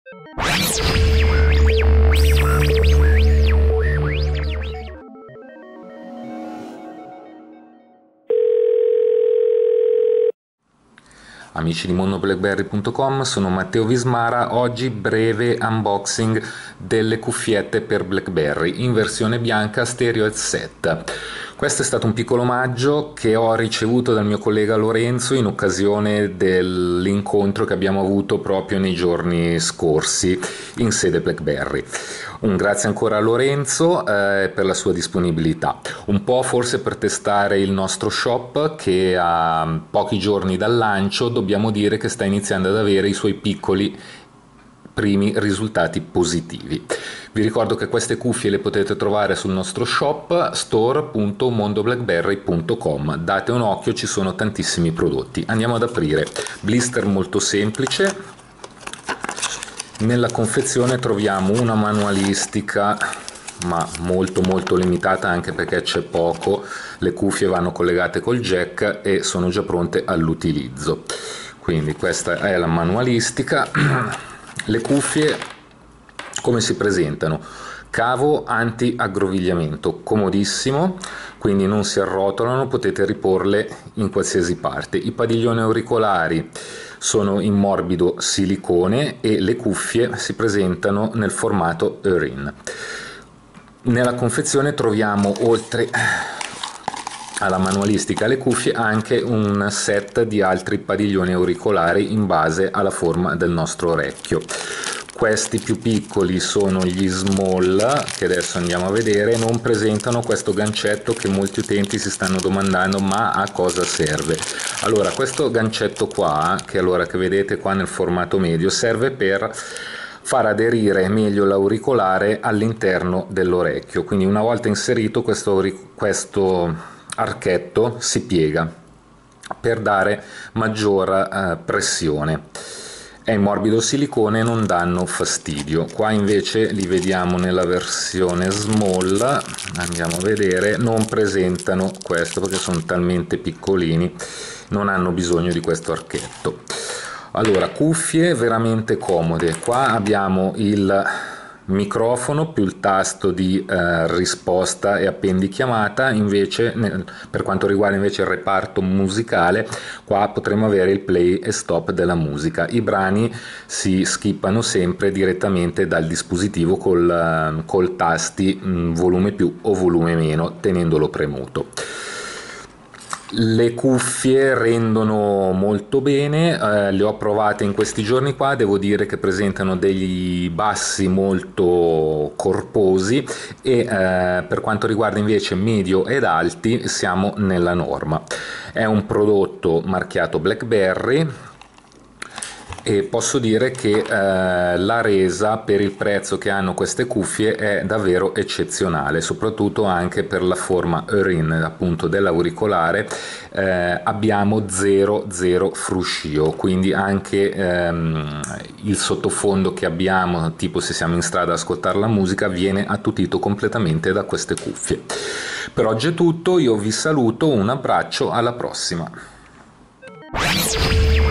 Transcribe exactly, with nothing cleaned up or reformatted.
Amici di mondo blackberry punto com, sono Matteo Vismara. Oggi breve unboxing delle cuffiette per BlackBerry in versione bianca stereo headset. Questo è stato un piccolo omaggio che ho ricevuto dal mio collega Lorenzo in occasione dell'incontro che abbiamo avuto proprio nei giorni scorsi in sede BlackBerry. Un grazie ancora a Lorenzo eh, per la sua disponibilità, un po' forse per testare il nostro shop che a pochi giorni dal lancio dobbiamo dire che sta iniziando ad avere i suoi piccoli primi risultati positivi. Vi ricordo che queste cuffie le potete trovare sul nostro shop store punto mondo blackberry punto com. Date un occhio, ci sono tantissimi prodotti. Andiamo ad aprire. Blister molto semplice. Nella confezione troviamo una manualistica ma molto molto limitata, anche perché c'è poco. Le cuffie vanno collegate col jack e sono già pronte all'utilizzo. Quindi questa è la manualistica. Le cuffie come si presentano? Cavo anti-aggrovigliamento, comodissimo, quindi non si arrotolano, potete riporle in qualsiasi parte. I padiglioni auricolari sono in morbido silicone e le cuffie si presentano nel formato Erin. Nella confezione troviamo, oltre alla manualistica e alle cuffie, anche un set di altri padiglioni auricolari in base alla forma del nostro orecchio. Questi più piccoli sono gli small, che adesso andiamo a vedere. Non presentano questo gancetto che molti utenti si stanno domandando ma a cosa serve. Allora, questo gancetto qua, che allora che vedete qua nel formato medio, serve per far aderire meglio l'auricolare all'interno dell'orecchio. Quindi una volta inserito questo, questo archetto si piega per dare maggior eh, pressione. È in morbido silicone e non danno fastidio. Qua invece li vediamo nella versione small, andiamo a vedere, non presentano questo perché sono talmente piccolini, non hanno bisogno di questo archetto. Allora, cuffie veramente comode. Qua abbiamo il microfono più il tasto di eh, risposta e appendi chiamata. Invece nel, per quanto riguarda invece il reparto musicale, qua potremo avere il play e stop della musica. I brani si skippano sempre direttamente dal dispositivo col, col tasti mh, volume più o volume meno, tenendolo premuto. Le cuffie rendono molto bene, eh, le ho provate in questi giorni qua, devo dire che presentano degli bassi molto corposi e eh, per quanto riguarda invece medio ed alti siamo nella norma. È un prodotto marchiato BlackBerry e posso dire che eh, la resa per il prezzo che hanno queste cuffie è davvero eccezionale, soprattutto anche per la forma Erin appunto dell'auricolare. Eh, abbiamo zero zero fruscio, quindi anche ehm, il sottofondo che abbiamo, tipo se siamo in strada ad ascoltare la musica, viene attutito completamente da queste cuffie. Per oggi è tutto, io vi saluto, un abbraccio, alla prossima.